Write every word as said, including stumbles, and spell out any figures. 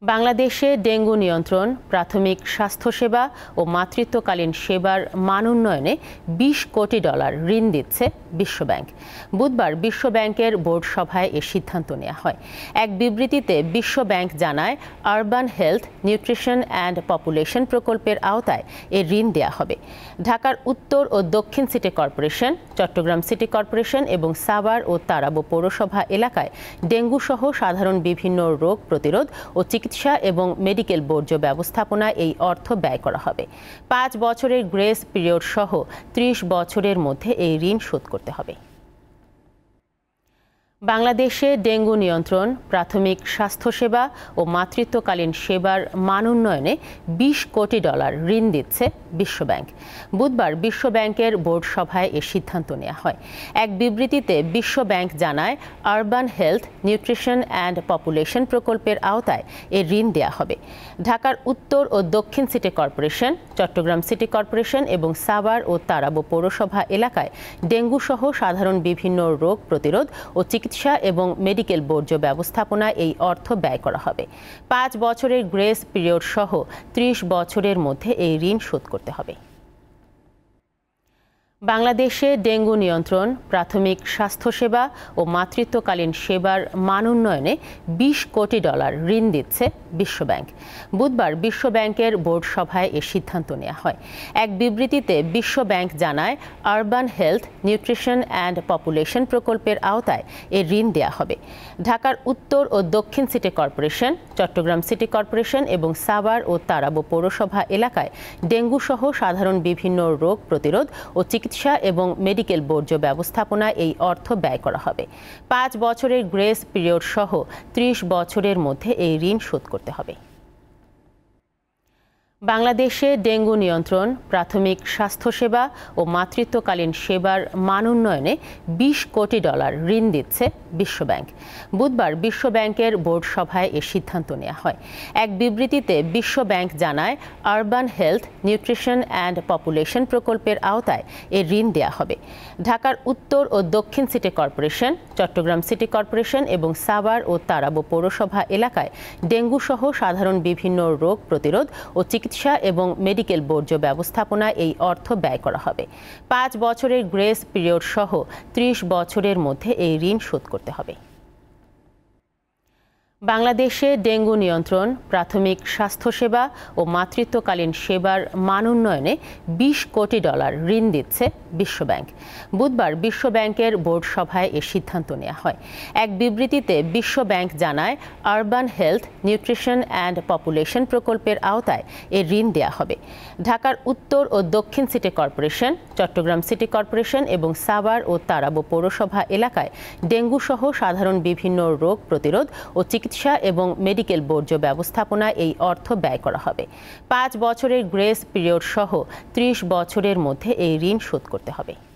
বাংলাদেশে ডেঙ্গু নিয়ন্ত্রণ, প্রাথমিক স্বাস্থ্যসেবা ও মাতৃত্বকালীন সেবার মান উন্নয়নে বিশ কোটি ডলার ঋণ দিচ্ছে বিশ্বব্যাংক। বুধবার বিশ্বব্যাংকের বোর্ড সভায় এ সিদ্ধান্ত নেওয়া হয়। এক বিবৃতিতে বিশ্বব্যাংক জানায়, urban health, nutrition and population প্রকল্পের আওতায় এ ঋণ দেওয়া হবে। ঢাকার উত্তর ও দক্ষিণ city corporation, Chattogram city corporation এবং সাভার ও তারাব পৌরসভা এলাকায় ডেঙ্গু সহ সাধারণ বিভিন্ন রোগ প্রতিরোধ ও চিকিৎসা এবং মেডিকেল বর্জ্য ব্যবস্থাপনায় এই অর্থ ব্যয় করা হবে। পাঁচ বছরের গ্রেস পিরিয়ড সহ ত্রিশ বছরের মধ্যে এই ঋণ শোধ করতে হবে। বাংলাদেশে ডেঙ্গু নিয়ন্ত্রণ, প্রাথমিক স্বাস্থ্যসেবা ও মাতৃত্বকালীন সেবার মান উন্নয়নে বিশ কোটি ডলার ঋণ দিচ্ছে বিশ্বব্যাংক। বুধবার বিশ্বব্যাংকের বোর্ড সভায় এ সিদ্ধান্ত নেওয়া হয়। এক বিবৃতিতে বিশ্বব্যাংক জানায়, urban health, nutrition and population প্রকল্পের আওতায় এ ঋণ দেওয়া হবে। ঢাকার উত্তর ও দক্ষিণ city corporation, Chattogram city corporation এবং সাভার ও তারাব পৌরসভা এলাকায় ডেঙ্গু সহ সাধারণ বিভিন্ন রোগ প্রতিরোধ ও চিকিৎসা এবং মেডিকেল বর্জ্য ব্যবস্থাপনায় এই অর্থ ব্যয় করা হবে। পাঁচ বছরের গ্রেস পিরিয়ড সহ ত্রিশ বছরের মধ্যে এই ঋণ শোধ করতে হবে। বাংলাদেশে ডেঙ্গু নিয়ন্ত্রণ, প্রাথমিক স্বাস্থ্যসেবা ও মাতৃত্বকালীন সেবার মান উন্নয়নে বিশ কোটি ডলার ঋণ দিচ্ছে বিশ্বব্যাংক। বুধবার বিশ্বব্যাংকের বোর্ড সভায় এ সিদ্ধান্ত নেওয়া হয়। এক বিবৃতিতে বিশ্বব্যাংক জানায়, urban health, nutrition and population প্রকল্পের আওতায় এ ঋণ দেওয়া হবে। ঢাকার উত্তর ও দক্ষিণ city corporation, Chattogram city corporation এবং সাভার ও তারাব পৌরসভা এলাকায় ডেঙ্গু সহ সাধারণ বিভিন্ন রোগ প্রতিরোধ ও চিকিৎসা এবং মেডিকেল বর্জ্য ব্যবস্থাপনায় এই অর্থ ব্যয় করা হবে। পাঁচ বছরের গ্রেস পিরিয়ড সহ ত্রিশ বছরের মধ্যে এই ঋণ শোধ করতে হবে। বাংলাদেশে ডেঙ্গু নিয়ন্ত্রণ, প্রাথমিক স্বাস্থ্যসেবা ও মাতৃত্বকালীন সেবার মান উন্নয়নে বিশ কোটি ডলার ঋণ দিচ্ছে বিশ্বব্যাংক। বুধবার বিশ্বব্যাংকের বোর্ড সভায় এ সিদ্ধান্ত নেওয়া হয়। এক বিবৃতিতে বিশ্বব্যাংক জানায়, urban health, nutrition and population প্রকল্পের আওতায় এ ঋণ দেওয়া হবে। ঢাকার উত্তর ও দক্ষিণ city corporation, Chattogram city corporation এবং সাভার ও তারাব পৌরসভা এলাকায় ডেঙ্গু সহ সাধারণ বিভিন্ন রোগ প্রতিরোধ ও চিকিৎসা এবং মেডিকেল বর্জ্য ব্যবস্থাপনায় এই অর্থ ব্যয় করা হবে। পাঁচ বছরের গ্রেস পিরিয়ড সহ ত্রিশ বছরের মধ্যে এই ঋণ শোধ করতে হবে। বাংলাদেশে ডেঙ্গু নিয়ন্ত্রণ, প্রাথমিক স্বাস্থ্যসেবা ও মাতৃত্বকালীন সেবার মান উন্নয়নে বিশ কোটি ডলার ঋণ দিচ্ছে বিশ্বব্যাংক। বুধবার বিশ্বব্যাংকের বোর্ড সভায় এ সিদ্ধান্ত নেওয়া হয়। এক বিবৃতিতে বিশ্বব্যাংক জানায়, urban health, nutrition and population প্রকল্পের আওতায় এ ঋণ দেওয়া হবে। ঢাকার উত্তর ও দক্ষিণ city corporation, Chattogram city corporation এবং সাভার ও তারাব পৌরসভা এলাকায় ডেঙ্গু সহ সাধারণ বিভিন্ন রোগ প্রতিরোধ ও চিকিৎসা এবং মেডিকেল বর্জ্য ব্যবস্থাপনায় এই অর্থ ব্যয় করা হবে। পাঁচ বছরের গ্রেস পিরিয়ড সহ ত্রিশ বছরের মধ্যে এই ঋণ শোধ করতে হবে।